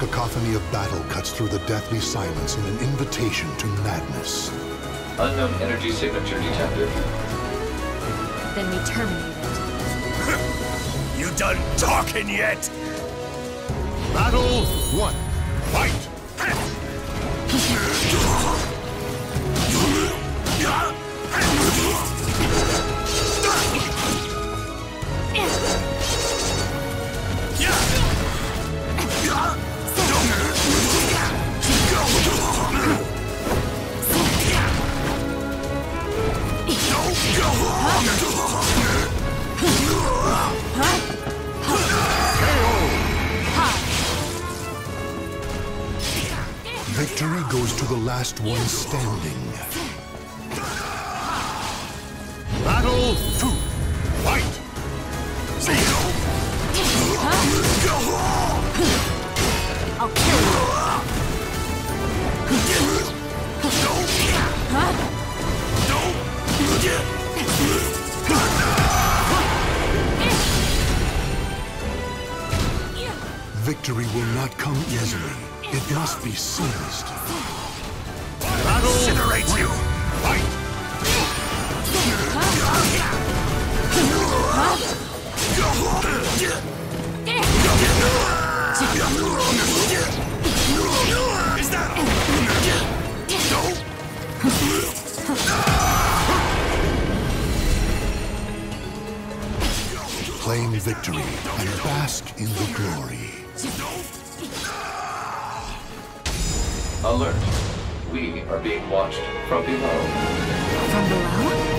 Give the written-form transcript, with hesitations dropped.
cacophony of battle cuts through the deathly silence in an invitation to madness. Unknown energy signature detected. Then we terminate it. You done talking yet? Battle 1. Fight! Victory goes to the last one standing. Battle 2. Fight! I'll kill you. Victory will not come easily. It must be seized. Battle! Incinerate you! Fight! Is that Claim victory and bask in the glory. Alert. We are being watched from below. From below?